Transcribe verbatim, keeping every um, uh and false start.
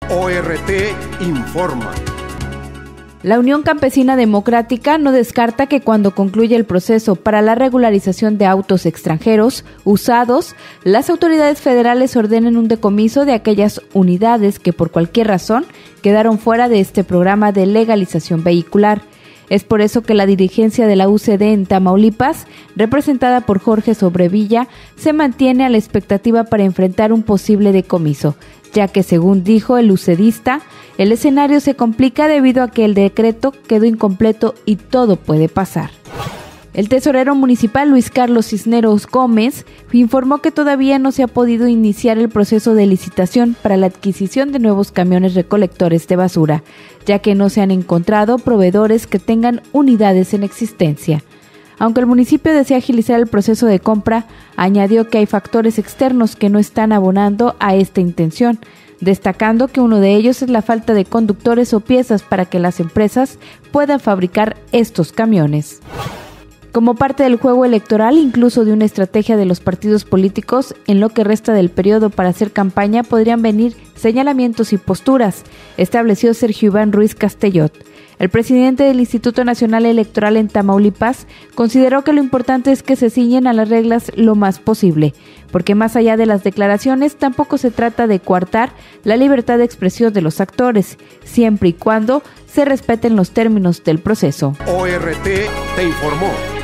O R T informa. La Unión Campesina Democrática no descarta que cuando concluya el proceso para la regularización de autos extranjeros usados, las autoridades federales ordenen un decomiso de aquellas unidades que por cualquier razón quedaron fuera de este programa de legalización vehicular. Es por eso que la dirigencia de la U C D en Tamaulipas, representada por Jorge Sobrevilla, se mantiene a la expectativa para enfrentar un posible decomiso, ya que, según dijo el ucedista, el escenario se complica debido a que el decreto quedó incompleto y todo puede pasar. El tesorero municipal Luis Carlos Cisneros Gómez informó que todavía no se ha podido iniciar el proceso de licitación para la adquisición de nuevos camiones recolectores de basura, ya que no se han encontrado proveedores que tengan unidades en existencia. Aunque el municipio desea agilizar el proceso de compra, añadió que hay factores externos que no están abonando a esta intención, destacando que uno de ellos es la falta de conductores o piezas para que las empresas puedan fabricar estos camiones. Como parte del juego electoral, incluso de una estrategia de los partidos políticos, en lo que resta del periodo para hacer campaña podrían venir señalamientos y posturas, estableció Sergio Iván Ruiz Castellot. El presidente del Instituto Nacional Electoral en Tamaulipas consideró que lo importante es que se ciñen a las reglas lo más posible, porque más allá de las declaraciones tampoco se trata de coartar la libertad de expresión de los actores, siempre y cuando se respeten los términos del proceso. O R T te informó.